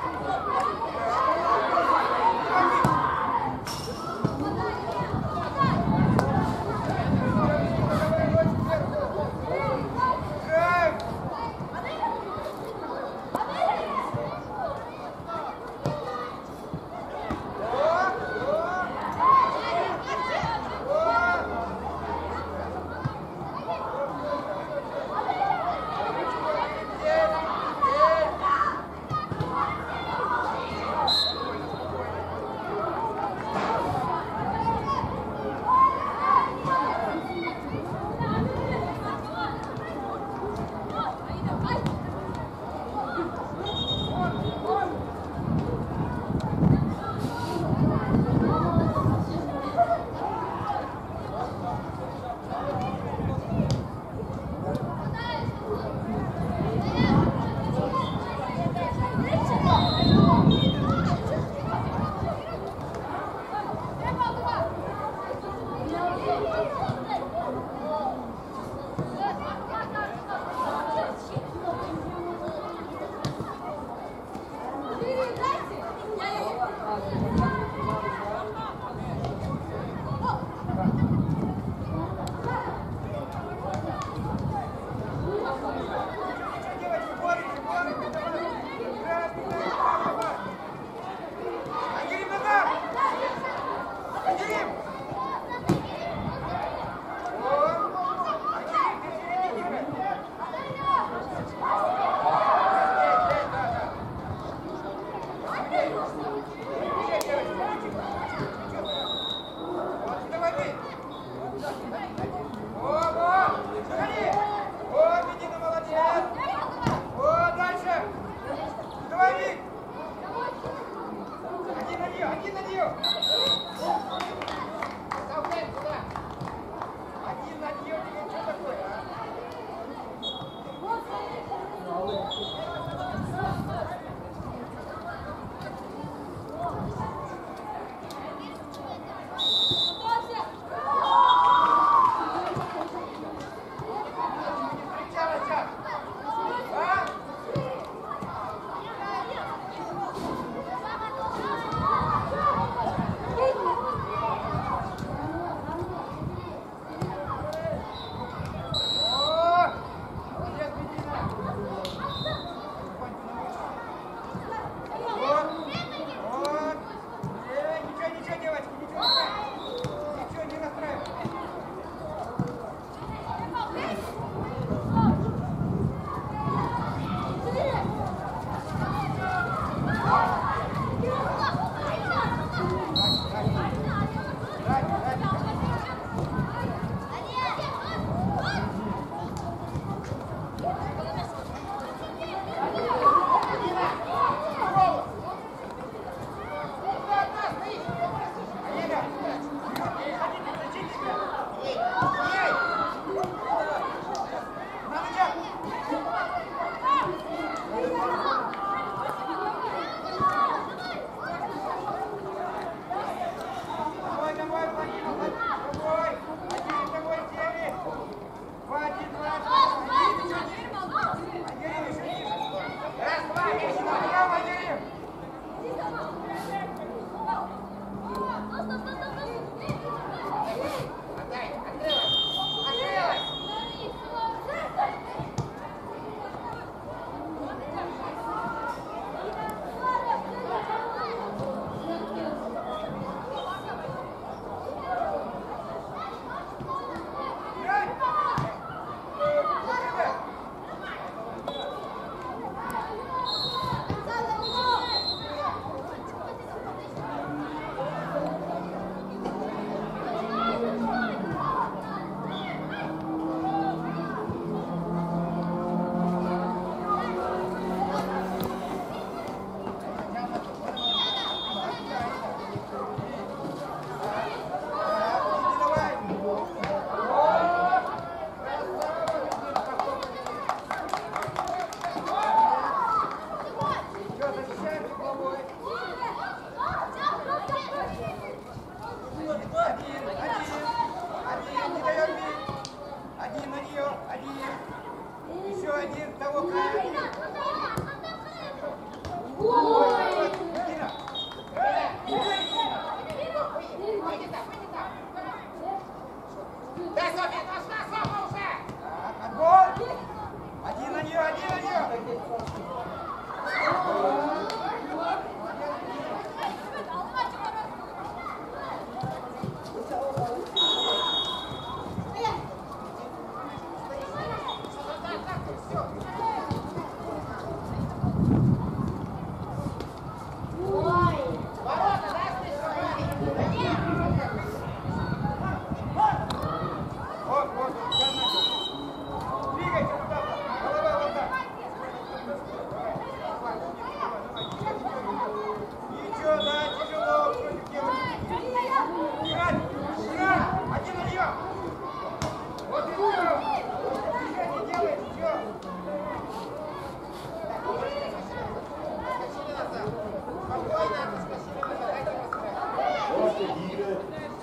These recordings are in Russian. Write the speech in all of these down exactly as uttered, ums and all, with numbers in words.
Еще один, того края.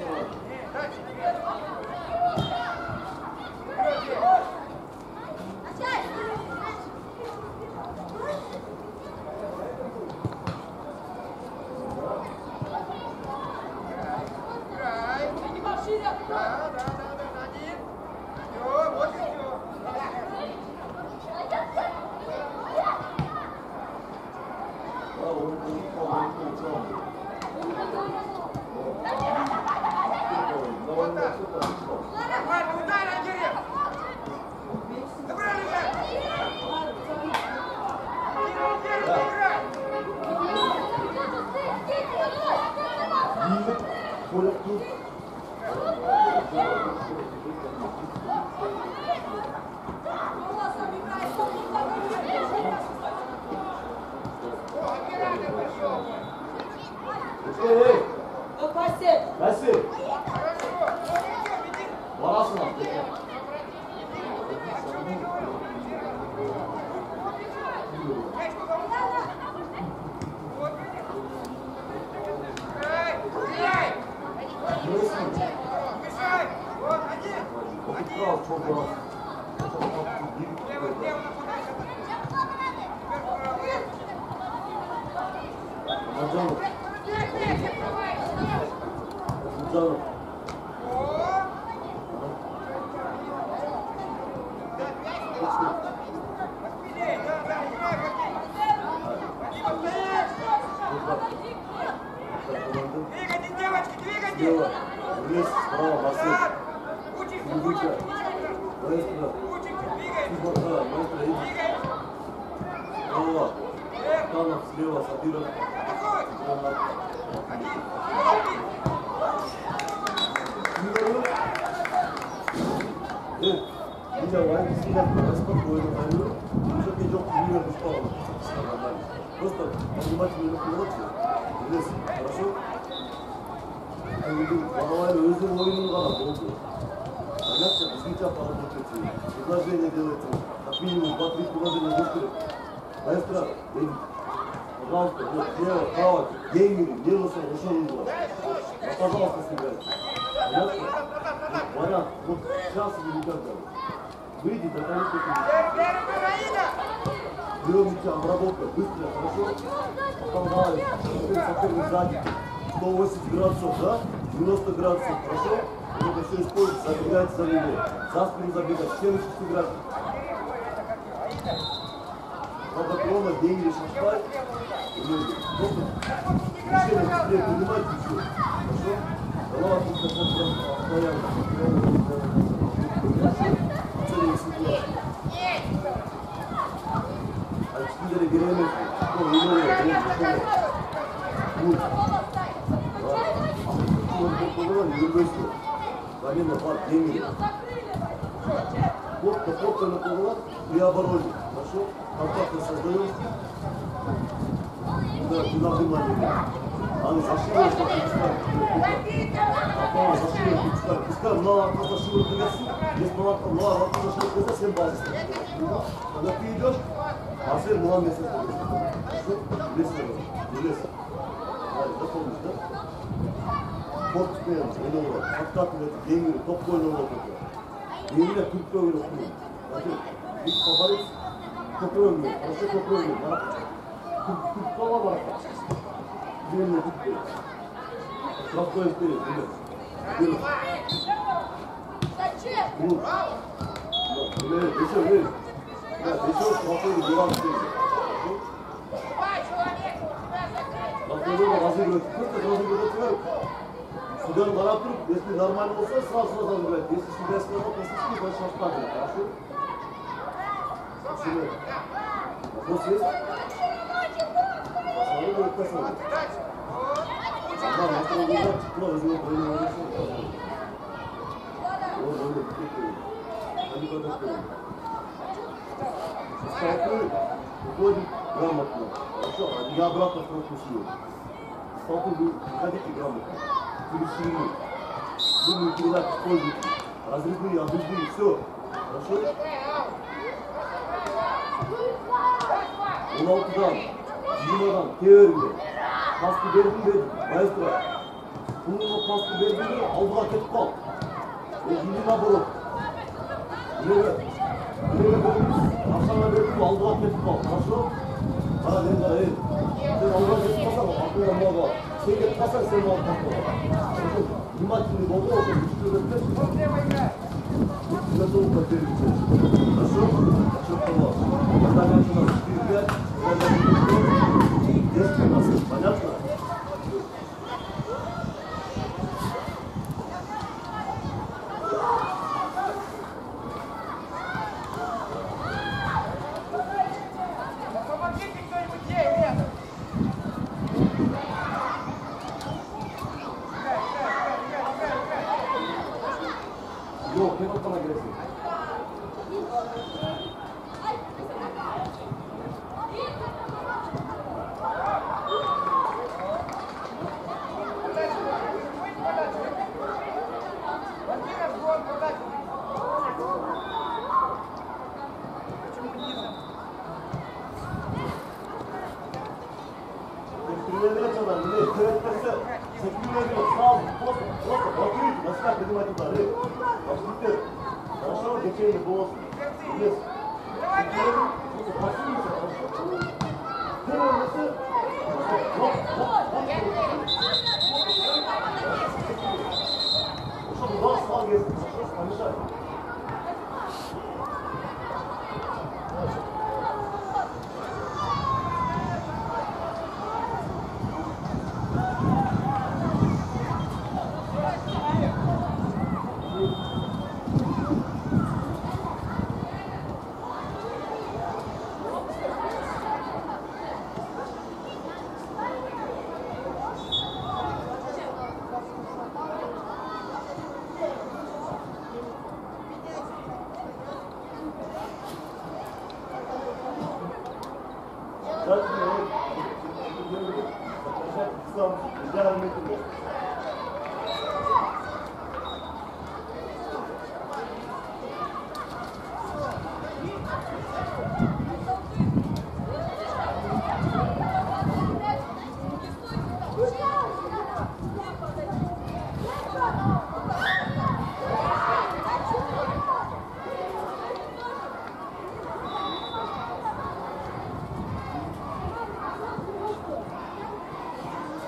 сто восемьдесят градусов, да? девяносто градусов, хорошо? Вот это все используется, забегайте за него. За спину забегать, семьдесят градусов. Надо прямо деньги шашпать. Просто решение быстрее принимать и все. Хорошо? Голова тут как-то постоянно. Оценивай ситуацию. А четыре беременности, что не говорят, не говорят. Будет. Замена пар деньги. Вот походка на поворот при обороне. Хорошо? Контакты создаем. Да, туда внимание. Они зашивают, что пускай. Апама зашивают, пускай. Пускай мало зашивают на весу. Если мало зашивают на весу, семь базис. Когда ты идешь, а семь мало места. Хорошо? Лес, лес. Запомнишь, да? Корт tutuyorum, öyle olur. Hatta kuvveti, demiri, top boyuna olur. Demirle Türk'te öyle okuyor. Bakın, bir kabarık topu ölmüyor. Karşı topu ölmüyor. Bana Türk kava var. Demirle Türk'te. Trafo istiyor, değil mi? Değil. Vur. Öyle, beşe öyle. Ya beşe o trafoyu devam ediyor. Trafoyu da hazır götürüyor. Hazır götürüyor. Судан қарап тұрып, если нормально болса, сразу сразу забирать. Если себя сказал, то если больше отпадает, хорошо? Спасибо. Вопрос есть? Посмотри, говорит, посмотри. Да, на второй удар тепло возьмет, двойное решение. Вот, двойное, тепло. Они потом второй. Столкнул, уходит грамотно. Хорошо, я обратно в тройку силу. Столкнул, выходите грамотно. Перешли, думаю, передать используйте, разрезные, обрезные, все, хорошо? он алтыдан, жиырмадан, теория, басты бердім дедім, маэстро, Bunun pastı verdiğini aldığa ketip kal. Yine bulup. Buraya verdiğimiz, akşama verdiğimiz aldığa ketip kal. Nasıl? Bana dedim de hayır. Sen aldığa ketip kalsan aklına mal var. Sen ketip kalsan sen mal kalsan var. Bunlar şimdi doldu olsa güçlü ödetler. Güçlü olup da verir içeriz. Nasıl? Çok da var. Bundan ben şuna sıkıyla, ben de bir destek nasıl? Bacak mı? Yok, ben o kadar gelsin. Sekreterine çalan ne? Öğretmesi sekreterine sağ ol. Post, post, bakıyor. Başka dedim hadi bari. Başlıkta. Aşağı geçeyim bu olsun. Yes. Sekreterin kasım mı? Ne olması? Hop, hop, hop. Oşa bu daha sağ gezdi. Aşağı kanışar.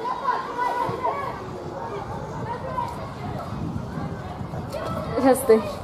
Hasta.